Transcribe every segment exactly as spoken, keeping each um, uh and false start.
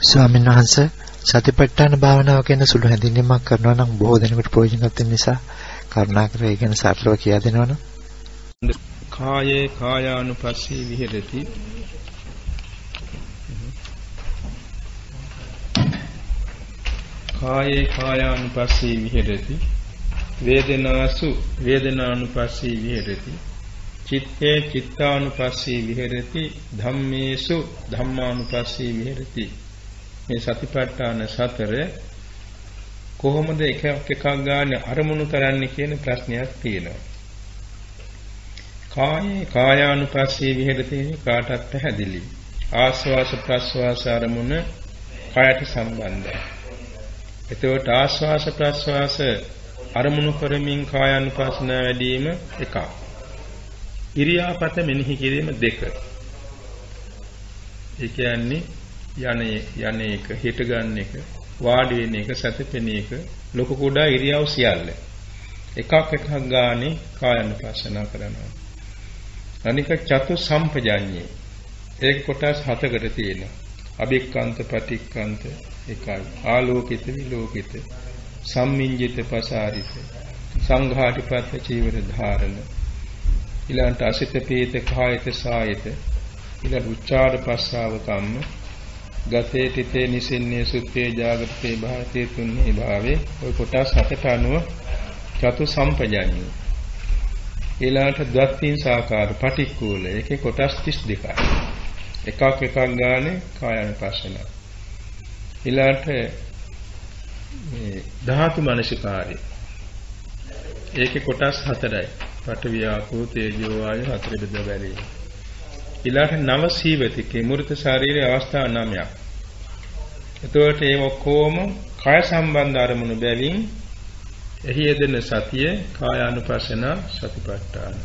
ස්වාමීන් වහන්සේ සතිපට්ඨාන භාවනාව කියන සුළු හැඳින්වීමක් කරනවා නම් බොහෝ දෙනෙකුට ප්‍රයෝජනවත් වෙන නිසා කරුණාකර ඒ ගැන සරලව කියා දෙනවනම්. කායේ කායානුපස්සී විහෙරති කායේ කායානුපස්සී විහෙරති වේදනාසු වේදනානුපස්සී විහෙරති චිත්තේ චිත්තානුපස්සී විහෙරති ධම්මේසු ධම්මානුපස්සී විහෙරති. මේ සතිපට්ඨාන සතර කොහොමද එක එකක් ගන්න අරමුණු කරන්නේ කියන ප්‍රශ්නයක් තියෙනවා. කායේ කායානුපස්සී විහෙරති කාටත් පැහැදිලි. ආස්වාස ප්‍රස්වාස අරමුණ කායට සම්බන්ධයි. එතකොට ආස්වාස ප්‍රස්වාස අරමුණු කරමින් කායානුපස්සන වැඩිම එකක්. ඉරියාපත මෙනෙහි කිරීම දෙක. ඒ කියන්නේ යන්නේ යන්නේ එක හිට ගන්න එක වාඩි වෙන එක සැතපෙන එක ලොකු කුඩා ඉරියව් සියල්ල එකක් එකක් ගානේ කායानुපස්සන කරනවා. අනික චතු සම්පජාඤ්ඤේ ඒක කොටස් හතකට තියෙනවා. අභික්ඛන්ත පටික්ඛන්ත එකයි. ආලෝකිත විලෝකිත සම්මිඤ්ජිත පසාරිත සංඝාටිපත්ත චීවර ධාරණ ඊළඟට අසිත පීත කායත සායත ඊළඟ උච්චාර පස්සාව කම්ම ගතේ තිතේ නිසින්නේ සුත්තේ ජාගතේ භාතේ තුන්නේ භාවේ ඔය කොටස් හතට අනුව චතු සම්පජාඤ්ඤය. ඊළඟට ද්වත්තිං සාකාර පටික්කුල ඒකේ කොටස් තිස් දෙකයි. එකක් එකක් ගානේ කායानुපස්සන. ඊළඟට මේ ධාතු මනසිකාරය ඒකේ කොටස් හතරයි. පඨවි ආපෝ තේජෝ වායු හතර බෙද බැලීම. ඊළඟට නව සීවතිකේ මූර්ත ශාරීරික අවස්ථා නවයක්. එතකොට ඒ ඔක්කොම කාය සම්බන්ධ අරමුණු බැවින් එහි යෙදෙන සතිය කායානුපස්සන සතිපට්ඨාන.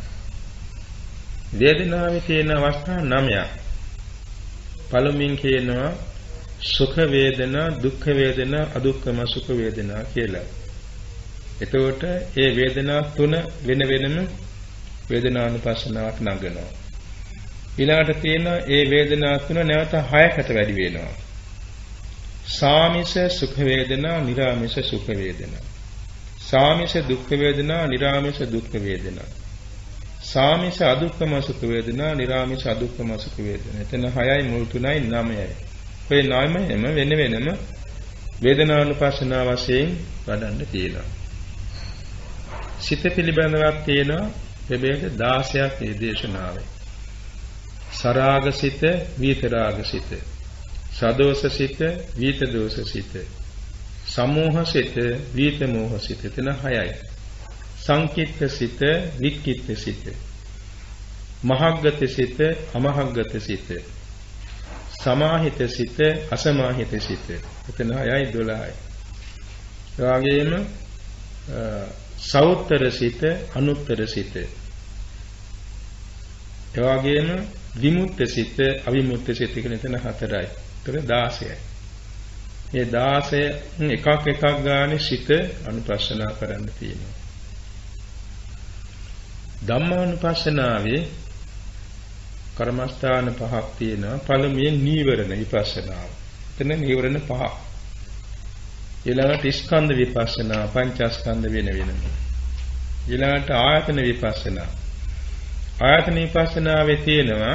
වේදනාවේ තියෙන අවස්ථා නවයක්. පළමුවෙන් කියනවා සුඛ වේදනා, දුක්ඛ වේදනා, අදුක්ඛම සුඛ වේදනා කියලා. එතකොට ඒ වේදනා තුන වෙන වෙනම වේදනානුපස්සනාවක් නගනවා. ඊළඟට තියෙන ඒ වේදනා තුන නැවත හයකට වැඩි වෙනවා. සාමිස සුඛ වේදනා, නිරාමිස සුඛ වේදනා. සාමිස දුක්ඛ වේදනා, නිරාමිස දුක්ඛ වේදනා. සාමිස අදුක්ඛම සුඛ වේදනා, නිරාමිස අදුක්ඛම සුඛ වේදනා. එතන හයයි මුල් තුනයි නවයයි. ඔය නවයම වෙන වෙනම වේදනානුපස්සනාව වශයෙන් වඩන්න තියෙනවා. සිත පිළිබඳවක් තියෙනවා ප්‍රභේද දාසයක් මේ දේශනාවේ. සරාගසිත, විතරාගසිත, සදෝසසිත, විතදෝසසිත, සමෝහසිත, විතමෝහසිත. එතන හයයි. සංකිට්ඨසිත, වික්කිට්ඨසිත, මහග්ගතසිත, අමහග්ගතසිත, සමාහිතසිත, අසමාහිතසිත. එතන හයයි දොළහයි. ඒ වගේම සෞත්තරසිත, අනුත්තරසිත. ඒ වගේම විමුක්තසිත, අවිමුක්තසිත කියන එතන හතරයි. ඒතර දාසයයි. මේ දාසය එකක් එකක් ගානේ සිත අනුපස්සනා කරන්න තියෙනවා. ධම්මානුපස්සනාවේ කර්මස්ථාන පහක් තියෙනවා. පළමුවෙන් නීවරණ විපස්සනාව. එතන නීවරණ පහක්. ඊළඟට ස්කන්ධ විපස්සනා, පංචස්කන්ධ වෙන වෙනම. ඊළඟට ආයතන විපස්සනා. ආයතන විපස්සනාවේ තියෙනවා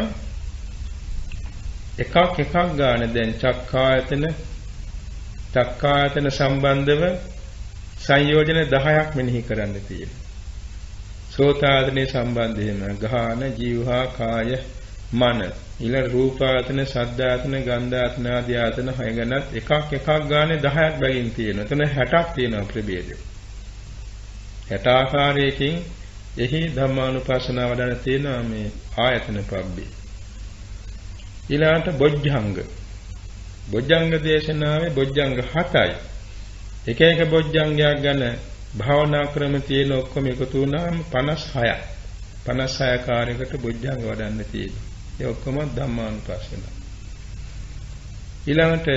එකක් එකක් ගන්න දැන් චක්කායතන, චක්කායතන සම්බන්ධව සංයෝජන දහයක් මෙනෙහි කරන්න තියෙනවා. සෝතායතනේ සම්බන්ධයෙන්ම ගාන, ජීවහා, කාය, මන. ඊළඟ රූපායතන, සද්ධායතන, ගන්ධායතන ආදී ආයතන හය ගණනත් එකක් එකක් ගානේ දහයක් බැගින් තියෙනවා. එතන හැටක් තියෙනවා ප්‍රභේද. හැට ආකාරයකින් එහි ධම්මානුපස්සනාව වඩන තියෙනවා මේ ආයතන පබ්බේ. ඊළඟට බොජ්ජංග. බොජ්ජංග දේශනාවේ බොජ්ජංග හතයි. එක එක බොජ්ජංගයක් ගැන භාවනා ක්‍රම තියෙන ඔක්කොම එකතු වුණාම පනස් හයයි. පනස් හය ආකාරයකට බොජ්ජංග වඩන්න තියෙනවා. ඒ ඔක්කොම ධම්මානුපස්සන. ඊළඟට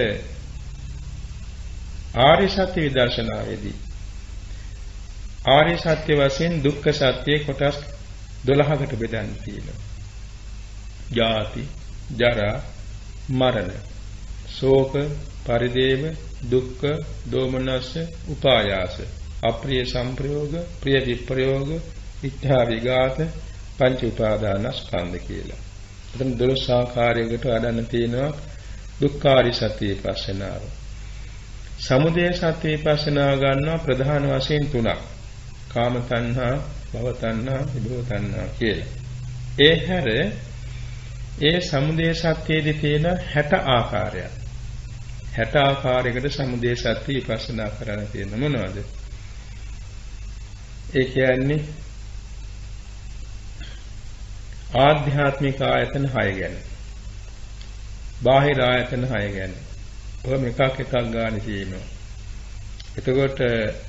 ආර්ය සත්‍ය විදර්ශනාවේදී ආර්ය සත්‍ය වශයෙන් දුක්ඛ සත්‍ය කොටස් දොළහකට බෙදන්න තියෙනවා. ජාති, ජරා, මරණ, ශෝක, පරිදේව, දුක්ඛ, දෝමනස්ස, උපායාස, අප්‍රිය සංප්‍රයෝග, ප්‍රිය විප්‍රයෝග, ඉච්ඡා විඝාත, පංච උපාදානස්කන්ධ කියලා. එතන දොළොස් ආකාරයකට වඩන්න තියෙනවා දුක්ඛාරි සත්‍ය විපස්සනාව. සමුදය සත්‍ය විපස්සනා ගන්නවා ප්‍රධාන වශයෙන් තුනක්. කාම තණ්හා, භව තණ්හා, විභව තණ්හා කියලා. ඒ හැර ඒ සමුදය සත්‍යයේදී තියෙන හැට ආකාරයක්. හැට ආකාරයකට සමුදය සත්‍ය විපස්සනා කරන්න තියෙන මොනවද? ඒ කියන්නේ ආධ්‍යාත්මික ආයතන හය ගැන, බාහිර ආයතන හය ගැන. ඔය එකක් එකක් ගන්න තියෙනවා. එතකොට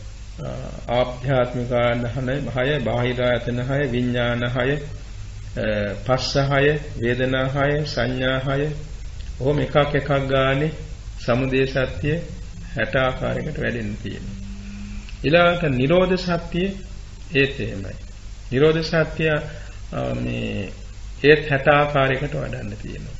ආධ්‍යාත්මික ආයතන හය, බාහිර ආයතන හය, විඥාන හය, පස්ස හය, වේදනා හය, සංඥා හය. ඔහොම එකක් එකක් ගානේ සමුදය සත්‍ය හැට ආකාරයකට වැඩෙන්න තියෙනවා. ඊළඟට නිරෝධ සත්‍ය ඒත් එහෙමයි. නිරෝධ සත්‍ය මේ ඒත් හැට ආකාරයකට වඩන්න තියෙනවා.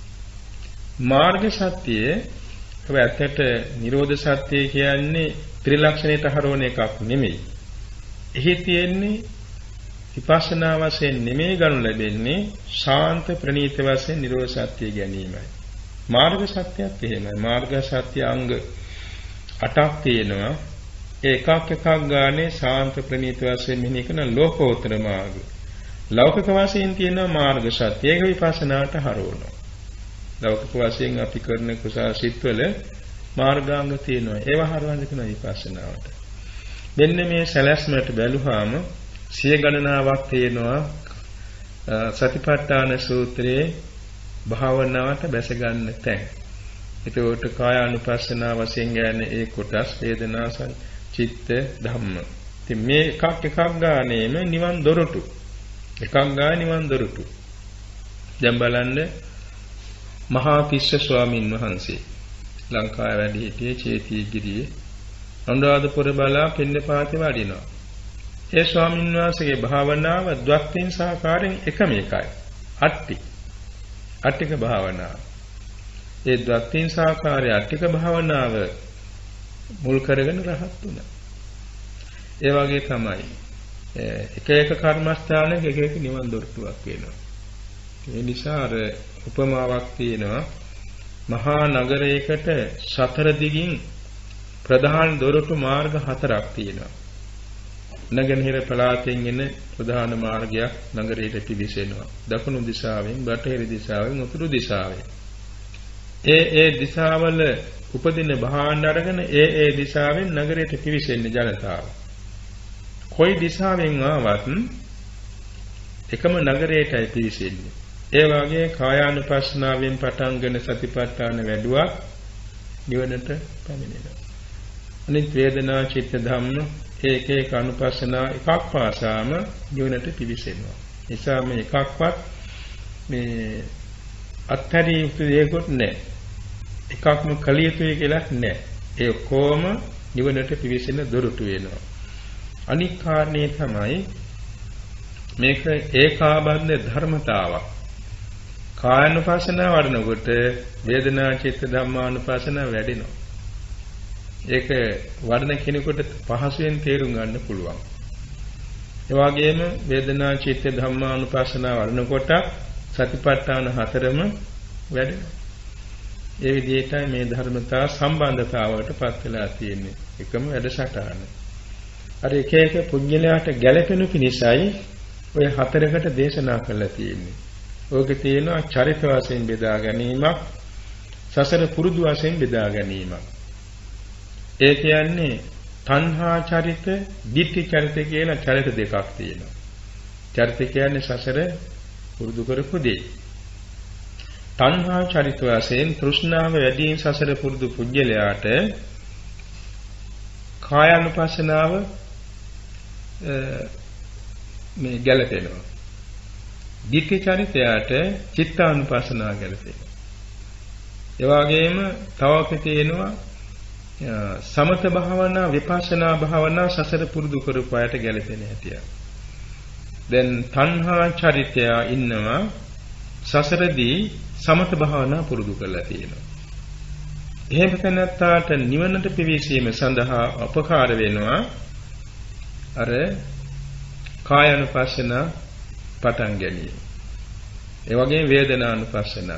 මාර්ග සත්‍යයේ ඔබ ඇත්තට නිරෝධ සත්‍ය කියන්නේ ත්‍රිලක්ෂණයට හරවන එකක් නෙමෙයි. එහි තියෙන්නේ විපස්සනා වශයෙන් නෙමෙයි ගනු ලැබෙන්නේ ශාන්ත ප්‍රණීත වශයෙන් නිරෝධ සත්‍ය ගැනීමයි. මාර්ග සත්‍යයත් එහෙමයි. මාර්ග සත්‍ය අංග අටක් තියෙනවා. ඒ එකක් එකක් ගානේ ශාන්ත ප්‍රණීත වශයෙන් මෙහි කරන ලෝකෝත්තර මාර්ග. ලෞකික වශයෙන් තියෙන මාර්ග සත්‍ය ඒක විපස්සනාට හරවනවා. ලෞකික වශයෙන් අපි කරන කුසල සිත්වල මාර්ගාංග තියෙනවා. ඒවා හරවන්න කියන විපස්සනාවට. මෙන්න මේ සැලැස්මට බැලුවාම සිය ගණනාවක් තියෙනවා සතිපට්ඨාන සූත්‍රයේ භාවනාවට බැස ගන්න තැන්. ඒකට කායානුපස්සනා වශයෙන් ගන්නේ ඒ කොටස් වේදනා චිත්ත ධම්ම. ඉතින් මේ එකක් එකක් ගානේම නිවන් දොරටු. එකක් ගා නිවන් දොරටු. දැන් බලන්න මහා පිස්ස ස්වාමින් වහන්සේ ලංකාවේ වැඩ සිටියේ චේතිගිරියේ අනුරාධපුර බලා පින්නපාතේ වඩිනවා. ඒ ස්වාමින් වහන්සේගේ භාවනාව ද්වක්ඛින් සාකාරයෙන් එකම එකයි. අට්ටි. අට්ටික භාවනාව. ඒ ද්වක්ඛින් සාකාරයේ අට්ටික භාවනාව මුල් කරගෙන රහත් වුණා. ඒ වගේ තමයි එක එක කර්මස්ථානයක එක එක නිවන් දොරටුවක් වෙනවා. ඒ නිසා අර උපමාවක් තියෙනවා මහා නගරයකට සතර දිගින් ප්‍රධාන දොරටු මාර්ග හතරක් තියෙනවා. නගරහිර පළාතෙන් එන ප්‍රධාන මාර්ගයක් නගරයට පිවිසෙනවා. දකුණු දිශාවෙන්, බටහිර දිශාවෙන්, උතුරු දිශාවෙන්. ඒ ඒ දිශාවල උපදින භාණ්ඩ අරගෙන ඒ ඒ දිශාවෙන් නගරයට පිවිසෙන්නේ ජනතාව. කොයි දිශාවෙන් ආවත් එකම නගරයටයි පිවිසෙන්නේ. ඒ වගේ කායානුපස්සනාවෙන් පටන්ගෙන සතිපට්ඨාන වැඩුවා නිවනට පැමිණෙනවා. අනිත් වේදනා චිත්ත ධම්ම ඒක ඒක අනුපස්සනා එකක් පාසාම නිවනට පිවිසෙනවා. නිසා මේ එකක්වත් මේ අත්හැරිය යුතු දෙයක්වත් නැහැ. එකක්ම කළ යුතුයි කියලා නැහැ. ඒ කොහොම නිවනට පිවිසෙන දොරටු වෙනවා. අනික් කාරණේ තමයි මේක ඒකාබද්ධ ධර්මතාවක්. කායනුපස්සනාව වඩනකොට වේදනා චිත්ත ධම්මානුපස්සනාව වැඩෙනවා. ඒක වඩන කෙනෙකුට පහසුවෙන් තේරුම් ගන්න පුළුවන්. ඒ වගේම වේදනා චිත්ත ධම්මානුපස්සනාව වඩනකොට සතිපට්ඨාන හතරම වැඩෙනවා. ඒ විදිහටයි මේ ධර්මතා සම්බන්ධතාවයට පත් වෙලා තියෙන්නේ. එකම වැඩසටහන. අර එක එක පුජ්‍යලයට ගැළපෙනු පිණිසයි ඔය හතරකට දේශනා කරලා තියෙන්නේ. ඕකේ තියෙනවා චරිත වශයෙන් බෙදා ගැනීමක්, සසර පුරුදු වශයෙන් බෙදා ගැනීමක්. ඒ කියන්නේ තණ්හා චරිත, ditthi චරිත කියලා චරිත දෙකක් තියෙනවා. චරිත කියන්නේ සසර පුරුදු කරපු දේ. තණ්හා චරිත වශයෙන් තෘෂ්ණාව වැඩියෙන් සසර පුරුදු පුජ්‍යලයාට කායානුපස්සනාව මේ ගැළපෙනවා. ditthi චරිතයට චිත්තානුපස්සනාව ගැළපෙනවා. ඒ වගේම තවක තියෙනවා සමත භාවනා, විපස්සනා භාවනා සසර පුරුදු කරපු අයට ගැළපෙන හැටිය. දැන් තණ්හා චරිතය ඉන්නවා සසරදී සමත භාවනා පුරුදු කරලා තියෙනවා. එහෙම තැනත්තාට නිවනට පිවිසීම සඳහා උපකාර වෙනවා අර කායानुපස්සන පටන් ගැනීම. ඒ වගේම වේදනානුපස්සන.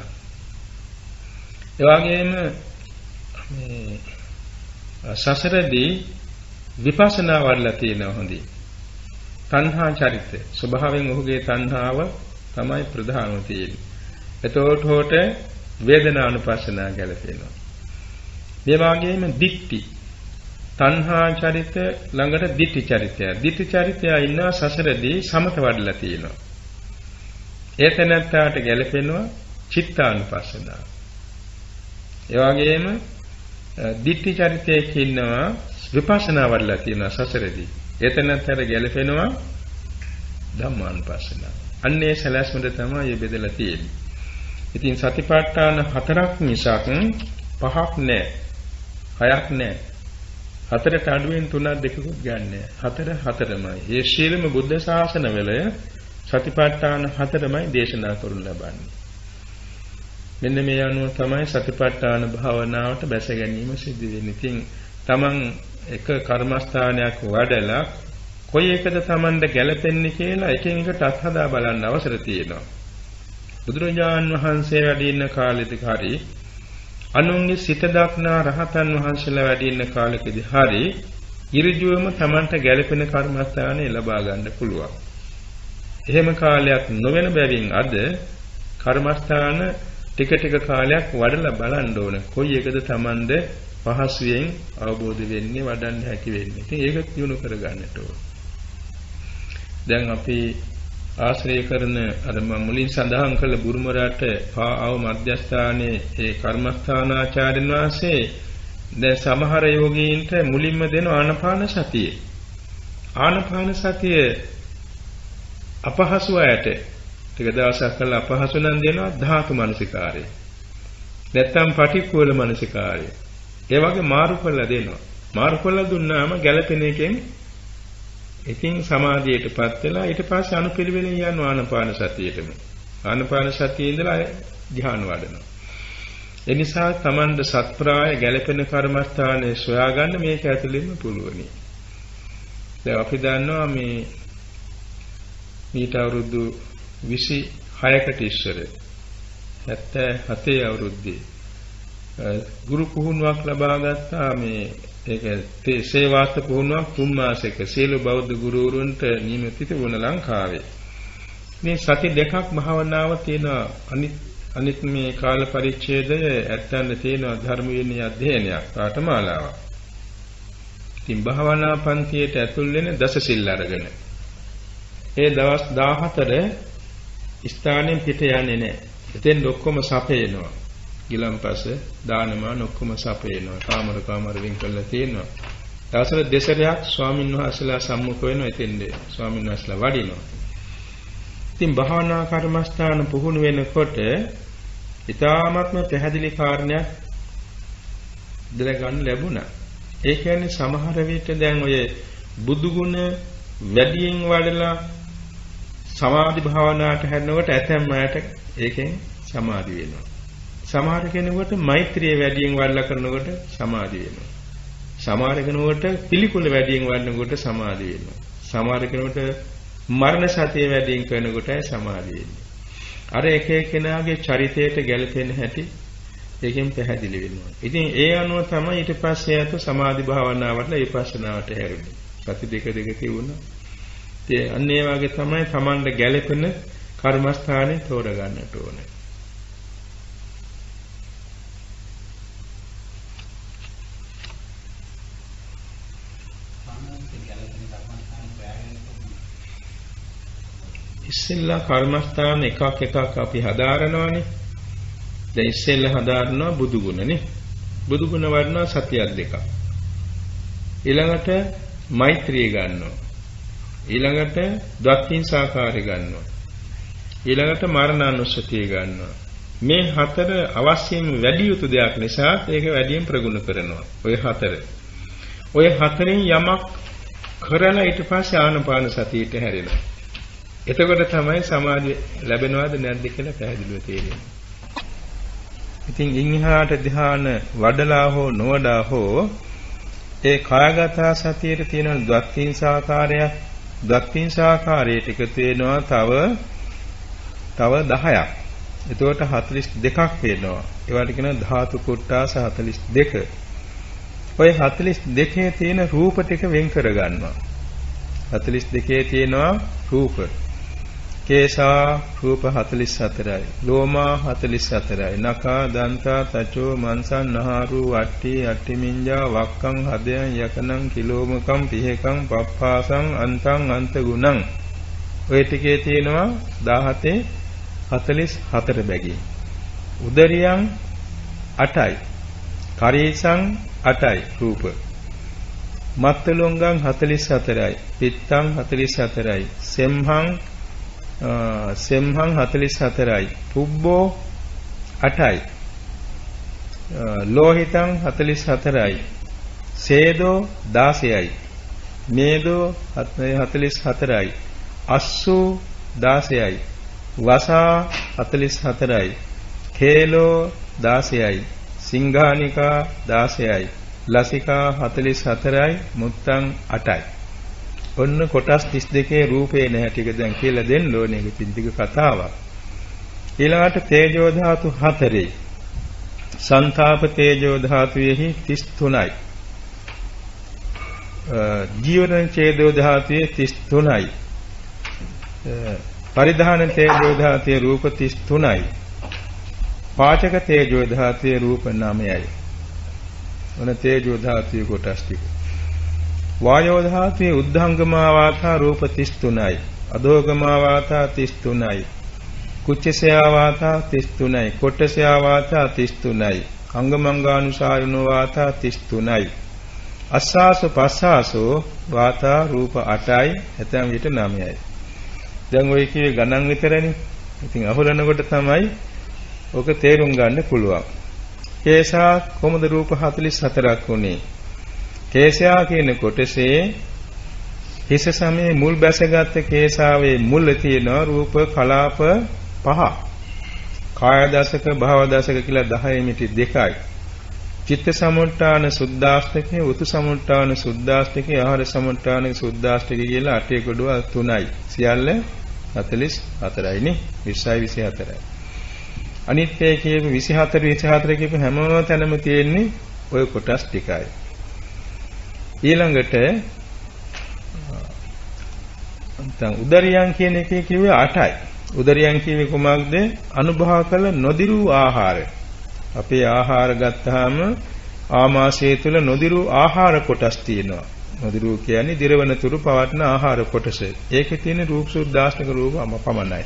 ඒ වගේම මේ සසරදී විපස්සනා වඩලා තියෙනවා හොඳයි. තණ්හා චරිත ස්වභාවයෙන් ඔහුගේ තණ්හාව තමයි ප්‍රධානම තියෙන්නේ. එතකොට හොට වේදනානුපස්සනා ගැලපෙනවා. මේ වගේම දික්ටි තණ්හා චරිත ළඟට දිට්ඨි චරිතය. දිට්ඨි චරිතය ඉන්නවා සසරදී සමත වඩලා තියෙනවා. ඒ තැනත්තාට ගැලපෙනවා චිත්තානුපස්සනාව. ඒ වගේම දිට්ඨි චරිතයේ ඉන්නවා විපස්සනා වඩලා තියෙනවා සසරදී. ඒ තැනත්තාට ගැලපෙනවා ධම්මානුපස්සනාව. අන්නේ සලස්මට තමයි මේ බෙදලා තියෙන්නේ. ඉතින් සතිපට්ඨාන හතරක් මිසක් පහක් නෑ. හයක් නෑ. හතරට අඩුවෙන් තුනක් දෙකකුත් ගන්නෑ. හතර හතරමයි. මේ ශීලම බුද්ධ ශාසනවල සතිපට්ඨාන හතරමයි දේශනා කරනු ලබන්නේ. මෙන්න මේ අනුව තමයි සතිපට්ඨාන භාවනාවට බැස ගැනීම සිද්ධ වෙන්නේ. ඉතින් තමන් එක කර්මස්ථානයක් වඩලා කොයි එකද තමන්ට ගැළපෙන්නේ කියලා එකින් එකට අත්හදා බලන්න අවසර තියෙනවා. බුදුරජාන් වහන්සේ වැඩ ඉන්න කාලෙදී හරි අනුන්ගේ සිත දක්නා රහතන් වහන්සේලා වැඩ ඉන්න කාලෙකදී හරි ඉරිජුවම තමන්ට ගැළපෙන කර්මස්ථානය ලබා ගන්න පුළුවන්. එහෙම කාලයක් නොවන බැවින් අද කර්මස්ථාන ටික ටික කාලයක් වඩලා බලන්න ඕන කොයි එකද තමන්ද පහසුවෙන් අවබෝධ වෙන්නේ වඩන්න හැකි වෙන්නේ. ඉතින් ඒක දිනු කරගන්නට ඕන. දැන් අපි ආශ්‍රය කරන අර මම මුලින් සඳහන් කළ බුරුම රට පාව මධ්‍යස්ථානයේ ඒ කර්මස්ථානාචාර්යන් වහන්සේ දැන් සමහර යෝගීන්ට මුලින්ම දෙන ආනපාන සතිය. ආනපාන සතිය අපහසු අයට ටික දවසක් කළා අපහසු නම් දෙනවා ධාතු මනසිකාරය. නැත්තම් පටික්කුල මනසිකාරය. ඒ වගේ මාරු කරලා දෙනවා. මාරු කරලා දුන්නාම ගැළපෙන එකෙන් ඉතින් සමාධියටපත් වෙලා ඊට පස්සේ අනුපිළිවෙලින් යන ආනපාන සතියේටම. ආනපාන සතියේ ඉඳලා ධ්‍යාන වඩනවා. ඒ නිසා Tamanda සත්ප්‍රාය ගැළපෙන කර්මස්ථානයේ සොයාගන්න මේක ඇතුළෙන්ම පුළුවනි. දැන් අපි දන්නවා මේ ඊට අවුරුදු විසිහයකට ඉස්සර හැත්තෑ හතේ අවුරුද්දේ ගුරු පුහුණුවක් ලබා ගත්තා. මේ ඒක සේවාස්ත පුහුණුවක් තුන් මාසයක සීල බෞද්ධ ගුරුවරුන්ට නියමිත වුණ ලංකාවේ. මේ සති දෙකක් භාවනාව තියෙන අනිත් අනිත් මේ කාල පරිච්ඡේදය ඇත්තන්න තියෙන ධර්ම විනය අධ්‍යයනයක් පාඨමාලාවක්. ඉතින් භාවනා පන්තියට ඇතුල් වෙන දස සිල් අරගෙන ඒ දවස් දාහතර ස්ථානෙන් පිට යන්නේ නැහැ. එතෙන් ඔක්කොම සපේනවා. ගිලම්පස දානමාන ඔක්කොම සපේනවා. කාමර කාමර වින් කරලා තියෙනවා. දවසට දෙසරයක් ස්වාමින් වහන්සේලා සම්මුඛ වෙනවා. එතෙන්ද ස්වාමින් වහන්සේලා වඩිනවා. ඉතින් භාවනා කර්මස්ථාන පුහුණු වෙනකොට ඊ타ත්ම පැහැදිලි කාරණයක් දැනගන්න ලැබුණා. ඒ කියන්නේ සමහර විට දැන් ඔය බුදු ගුණ වැඩියෙන් වඩලා සමාධි භාවනාවට හැරෙනකොට ඇතැම් අයට ඒකෙන් සමාධි වෙනවා. සමහර කෙනෙකුට මෛත්‍රිය වැඩියෙන් වඩලා කරනකොට සමාධි වෙනවා. සමහර කෙනෙකුට පිළිකුල වැඩියෙන් වඩනකොට සමාධි වෙනවා. සමහර කෙනෙකුට මරණ සතිය වැඩියෙන් කරනකොටයි සමාධි වෙන්නේ. අර එක එක්කෙනාගේ චරිතයට ගැලපෙන හැටි ඒකෙන් පැහැදිලි වෙනවා. ඉතින් ඒ අනුව තමයි ඊට පස්සේ යතු සමාධි භාවනාවට විපස්සනාවට හැරෙන්නේ. සති දෙක දෙක කියුණා. ඒ අන්න ඒ වගේ තමයි Tamanda ගැලපෙන කර්මස්ථානේ තෝරගන්නට ඕනේ. ඉස්සෙල්ලා කර්මස්ථාන එකක් එකක් අපි හදාරනවානේ. දැන් ඉස්සෙල්ලා හදාරනවා බුදු ගුණනේ. බුදු ගුණ වඩනවා සතියක් දෙකක්. ඊළඟට මෛත්‍රිය ගන්නවා. ඊළඟට ද්වක්ඛින්සාකාරය ගන්නවා. ඊළඟට මරණානුස්සතිය ගන්නවා. මේ හතර අවශ්‍යම වැඩි යුතු දෙයක් නිසා ඒක වැඩියෙන් ප්‍රගුණ කරනවා. ඔය හතර. ඔය හතරෙන් යමක් කරලා ඊට පස්සේ ආනපාන සතියට හැරෙනවා. එතකොට තමයි සමාධිය ලැබෙනවද නැද්ද කියලා පැහැදිලිව තේරෙන්නේ. ඉතින් ඉන්හාට ධ්‍යාන වඩලා හෝ නොවඩා හෝ ඒ කායගත සතියේ තියෙන ද්වත්තිංසාකාරයක් ද්වත්තිංසාකාරයට එකතු වෙනවා තව තව දහයක්. එතකොට හතළිස් දෙකක් වෙනවා. ඒවට කියනවා ධාතු කොට්ටාස හතළිස් දෙක. ඔය හතළිස් දෙකේ තියෙන රූප ටික වෙන් කර ගන්නවා. හතළිස් දෙකේ තියෙනවා රූප. කේසා රූප හතළිස් හතරයි. ලෝමා හතළිස් හතරයි. නඛා දන්තා තචෝ මන්සං නහාරු වට්ටි අට්ටිමින්ජා වක්කං හදයන් යකනං කිලෝමකම් පිහකම් පප්පාසං අන්තං අන්ත ගුණං. ඔය ටිකේ තියෙනවා දහසට හතළිස් හතර බැගින්. උදරියන් අටයි. කරීසං අටයි රූප. මත්තලොංගං හතළිස් හතරයි. පිත්තං හතළිස් හතරයි. සෙම්හං සෙම්හං හතළිස් හතරයි. පුබ්බෝ අටයි. ලෝහිතං හතළිස් හතරයි. සේදෝ දාසයයි. මේදෝ හතළිස් හතරයි. අස්සු දාසයයි. වසා හතළිස් හතරයි. කේලෝ දාසයයි. සිංහානිකා දාසයයි. ලසිකා හතළිස් හතරයි. මුත්තං අටයි. ඔන්න කොටස් තිස් දෙකේ රූපේ නැහැ ටික දැන් කියලා දෙන්න ඕනේ. ඒක තින් ටික කතාවක්. ඊළඟට තේජෝ ධාතු හතරේ. සංතාප තේජෝ ධාතුවේහි තිස් තුනයි. ජීවන ඡේදෝ ධාතුවේ තිස් තුනයි. පරිධාන තේජෝ ධාතුවේ රූප තිස් තුනයි. පාචක තේජෝ ධාතුවේ රූප නවයයි. ඔන්න තේජෝ ධාතුවේ කොටස් ටික. වායෝ ධාතුවේ උද්ධංගමා වාතා රූප තිස් තුනයි. අදෝගමා වාතා තිස් තුනයි. කුච්චසයා වාතා තිස් තුනයි. කොට්ටසයා වාතා තිස් තුනයි. අංගමංගානුසාරිනෝ වාතා තිස් තුනයි. අස්සාසු පස්සාසෝ වාතා රූප අටයි. ඇතැම් විට නවයයි. දැන් ඔය කියේ ගණන් විතරනේ. ඉතින් අහුලනකොට තමයි ඔක තේරුම් ගන්න පුළුවන්. කේසා කොමද රූප හතළිස් හතරක් උනේ. කේසයා කියන කොටසේ හිස සමේ මුල් බැසගත් කේසාවේ මුල තියෙන රූප කලාප පහ. කාය දශක භව දශක කියලා දහය මිටි දෙකයි. චිත්ත සමුට්ඨාන සුද්ධාෂ්ටකේ උතු සමුට්ඨාන සුද්ධාෂ්ටකේ ආහාර සමුට්ඨාන සුද්ධාෂ්ටකේ කියලා අටේ කොටුව තුනයි. සියල්ල හතළිස් හතරයි නේ. විස්සයි විසි හතරයි. අනිත්‍ය කියපු විසි හතර විසි හතර කියපු හැම තැනම තියෙන්නේ ওই කොටස් ටිකයි. ඊළඟට නැත්නම් උදරියන් කියන එකේ කිව්වේ අටයි. උදරියන් කියවේ කොමක්ද? අනුභව කළ නොදිරු ආහාර. අපේ ආහාර ගත්තාම ආමාශය තුල නොදිරු ආහාර කොටස් තියෙනවා. නොදිරු කියන්නේ දිරවන තුරු පවත්න ආහාර කොටස. ඒකේ තියෙන රූප සුද්ධාෂ්ටක රූප පමණයි.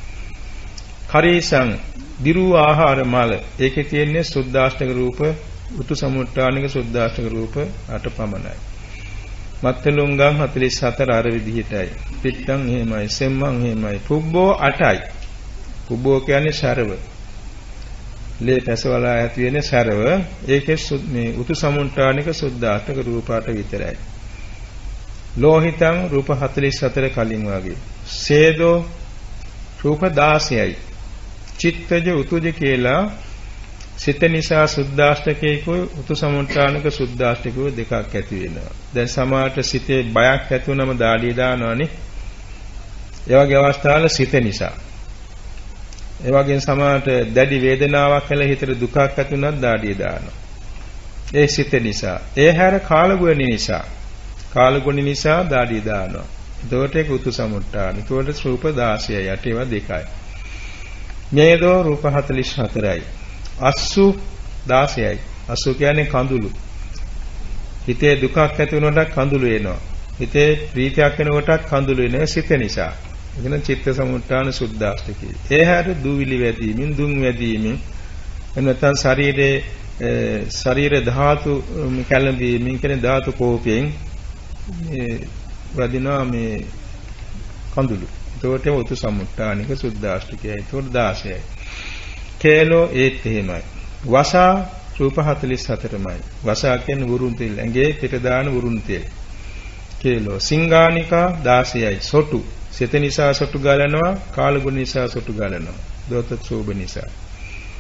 කරීසං දිරු ආහාර මල. ඒකේ තියෙන්නේ සුද්ධාෂ්ටක රූප උතු සමුට්ඨානික සුද්ධාෂ්ටක රූප අට පමණයි. මත්තලුංගං හතළිස් හතර අර විදිහටයි. පිට්ටං එහෙමයි. සෙම්මං එහෙමයි. පුබ්බෝ අටයි. පුබ්බෝ කියන්නේ ශරව. ලේ පැසවලා ඇති වෙන ශරව. ඒකේ මේ උතු සමුට්ඨානික සුද්ධාෂ්ටක රූප අට විතරයි. ලෝහිතං රූප හතළිස් හතර කලින් වාගේ. සේදෝ රූප දාසයයි. චිත්තජ උතුජ කියලා සිත නිසා සුද්ධාෂ්ටකේකෝ උතු සමුට්ඨානක සුද්ධාෂ්ටකෝ දෙකක් ඇති වෙනවා. දැන් සමාහට සිතේ බයක් ඇති වුනම දාඩිය දානවනේ. ඒ වගේ අවස්ථාවල සිත නිසා. ඒ වගේම සමාහට දැඩි වේදනාවක් කියලා හිතට දුකක් ඇති වුණත් දාඩිය දානවා. ඒ සිත නිසා. ඒ හැර කාලගුණ නිසා. කාලගුණ නිසා දාඩිය දානවා. එතකොට ඒක උතු සමුට්ඨාන. ඒකට රූප දාසයයි යටේව දෙකයි. මේදෝ රූප හතළිස් හතරයි. අස්සු දාසයයි. අස්සු කියන්නේ කඳුළු. හිතේ දුකක් ඇති වුණොත් කඳුළු එනවා. හිතේ ප්‍රීතියක් වෙනකොටත් කඳුළු එනවා සිත නිසා. එතන චිත්ත සමුට්ඨාන සුද්ධාෂ්ටකේ. ඒ හැර දුවිලි වැදීමෙන් දුන් වැදීමෙන් එනතන් ශරීරයේ ශරීර ධාතු කැළඹීමෙන් කියන ධාතු කෝපයෙන් මේ වදිනවා මේ කඳුළු. ඒකට උතු සමුට්ඨානික සුද්ධාෂ්ටකයයි. ඒකට දාසයයි. කේලෝ ඒත් එහෙමයි. වසා රූප හතළිස් හතරමයි. වසා කියන්නේ වුරුන් තෙල්. ඇඟේ පිට දාන වුරුන් තෙල්. කේලෝ සිංහානිකා දාසයයි. සොටු. සිත නිසා සොටු ගලනවා. කාලගුණ නිසා සොටු ගලනවා. දෝත සෝබ නිසා.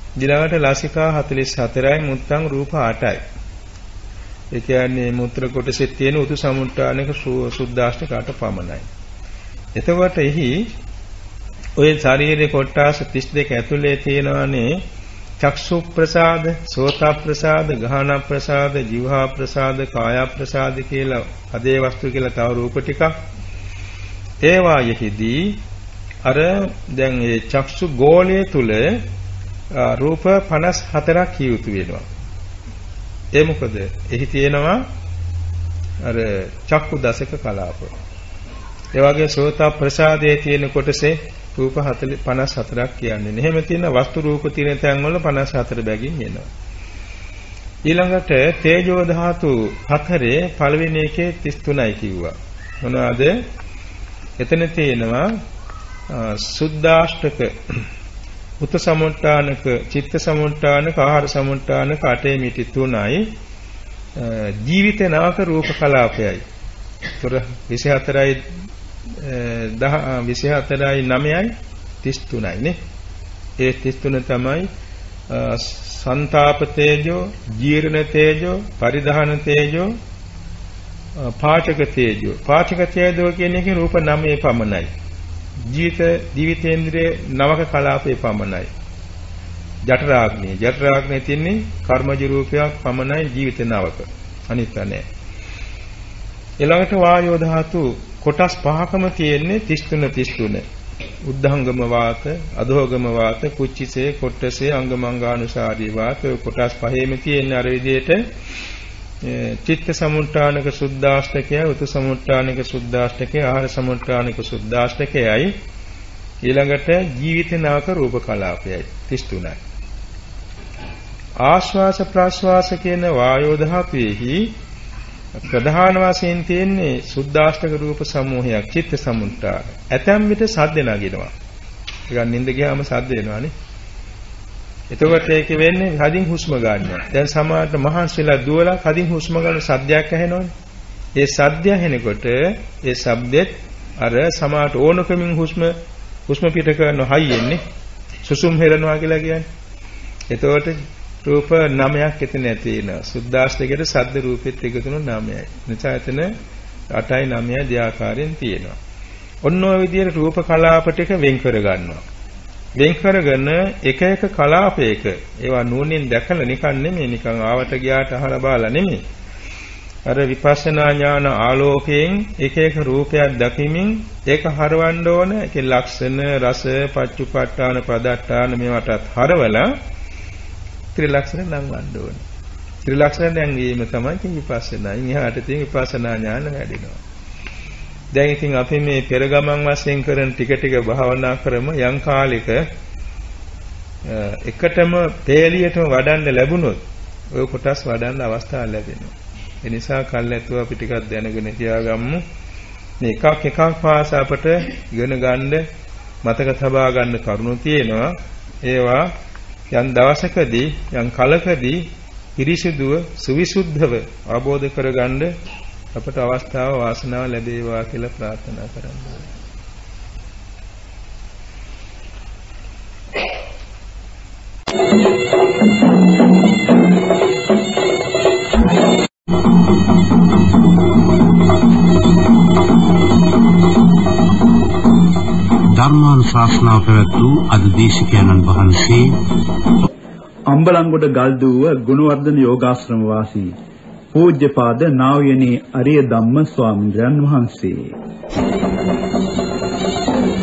ඊළඟට ලසිකා හතළිස් හතරයි මුත්තං රූප අටයි. ඒ කියන්නේ මුත්‍ර කොටසේ තියෙන උතු සමුට්ඨානක සුද්ධාෂ්ටක අට පමණයි. එතකොට එහි ඔය ශරීරේ කොටස් තිස් දෙක ඇතුලේ තියෙනවානේ චක්සු ප්‍රසාද, සෝත ප්‍රසාද, ගහන ප්‍රසාද, જીවහා ප්‍රසාද, කාය ප්‍රසාද කියලා අදේ වස්තු කියලා තව රූප ටිකක්. ඒවා යෙහිදී අර දැන් මේ චක්සු ගෝලයේ තුල රූප පනස් හතරක් කියුතු වෙනවා. ඒ මොකද? එහි තියෙනවා අර චක්කු දසක කලාප. ඒ වගේ සෝත ප්‍රසාදයේ තියෙන කොටසේ රූප පනස් හතරක් කියන්නේ. එහෙම තියෙන වස්තු රූප තියෙන තැන් වල පනස් හතර බැගින් එනවා. ඊළඟට තේජෝ ධාතු හතරේ පළවෙනි එකේ තිස් තුනයි කිව්වා. මොනවාද? එතන තියෙනවා සුද්ධාෂ්ටක, උත සමුට්ඨානක, චිත්ත සමුට්ඨානක, ආහාර සමුට්ඨානක අටේ මිටි තුනයි ජීවිත නාක රූප කලාපයයි. ඒතර විසිහතරයි විසිහතරයි නවයයි තිස් තුනයි නේ. ඒ තිස් තුන තමයි සංතාප තේජෝ, ජීර්ණ තේජෝ, පරිධාන තේජෝ, පාචක තේජෝ. පාචක තේජෝ කියන එකේ රූප නවය පමණයි. ජීවිත ජීවිතේන්ද්‍රයේ නවක කලාපේ පමණයි. ජඨරාග්නිය. ජඨරාග්නිය තියන්නේ කර්මජ රූපයක් පමණයි ජීවිත නවක. අනිත් නැහැ. ඊළඟට වායෝ ධාතු කොටස් පහකම තියෙන්නේ තිස් තුන තිස් තුන. උද්ධංගම වාත, අධෝගම වාත, කුච්චිසේ, කොට්ටසේ, අංගමංගානුසාරී වාත කොටස් පහේම තියෙන අර විදිහට චිත්ත සමුට්ඨානක සුද්ධාෂ්ටකය, උතු සමුට්ඨානක සුද්ධාෂ්ටකය, ආහාර සමුට්ඨානක සුද්ධාෂ්ටකයයි ඊළඟට ජීවිත නාක රූප කලාපයයි තිස් තුනයි. ආශ්වාස ප්‍රාශ්වාස කියන වායෝ ධාතුවේහි ප්‍රධාන වශයෙන් තියෙන්නේ සුද්ධාෂ්ටක රූප සමූහයක් චිත්ත සමුට්ඨාන. ඇතැම් විට සද්ද නගිනවා. ඒක නින්ද ගියාම සද්ද එනවානේ. එතකොට ඒක වෙන්නේ කදින් හුස්ම ගන්නවා. දැන් සමහරට මහන්සිලා දුවලා කදින් හුස්ම ගන්න සද්දයක් ඇහෙනවනේ. ඒ සද්දය ඇහෙනකොට ඒ ශබ්දෙත් අර සමහරට ඕනකමින් හුස්ම හුස්ම පිට කරන හයියෙන්නේ සුසුම් හෙලනවා කියලා කියන්නේ. එතකොට රූප නවයක් එතන තියෙනවා. සුද්ධාෂ්ටකයේ සද්ද රූපෙත් එකතුන නවයයි. නිසා එතන අටයි නවයයි දෙආකාරයෙන් තියෙනවා. ඔන්න ඔය විදිහට රූප කලාප ටික වෙන් කර ගන්නවා. වෙන් කරගෙන එක එක කලාපයක ඒවා නුවණින් දැකලා නිකන් නෙමෙයි, නිකන් ආවට ගියාට අහලා බාලා නෙමෙයි. අර විපස්සනා ඥාන ආලෝකයෙන් එක එක රූපයක් දකිමින් ඒක හරවන්න ඕන. ඒකේ ලක්ෂණ, රස, පච්චුපට්ඨාන, පදට්ඨාන මේවටත් හරවලා ත්‍රිලක්ෂණ නම් වන්න ඕන. ත්‍රිලක්ෂණ දැන්වීම තමයි විපස්සනා. ඉහාට තියෙන විපස්සනා ඥාන වැඩිනවා. දැන් ඉතින් අපි මේ පෙර ගමන් වශයෙන් කරන ටික ටික භාවනා කරමු. යම් කාලෙක එකටම තේලියටම වඩන්න ලැබුණොත් ඔය කොටස් වඩන්න අවස්ථාව ලැබෙනවා. ඒ නිසා කල්ැතුව අපි ටිකක් දැනගෙන තියාගමු. මේ එකක් එකක් පාස අපට ඉගෙන ගන්න, මතක තබා ගන්න කරුණු තියෙනවා. ඒවා යම් දවසකදී යම් කලකදී පිරිසිදුව සුවිසුද්ධව අවබෝධ කරගන්න අපට අවස්ථාව වාසනාව ලැබේවා කියලා ප්‍රාර්ථනා කරනවා. ධර්මානුශාසනාව පැවැත් වූ අද දේශකයන්න් වහන්සේ අම්බලන්ගොඩ ගල්දුව ගුණවර්ධන යෝගාශ්‍රම වාසී පූජ්‍යපාද නා වූ යනි අරිය ධම්ම ස්වාමීන් වහන්සේ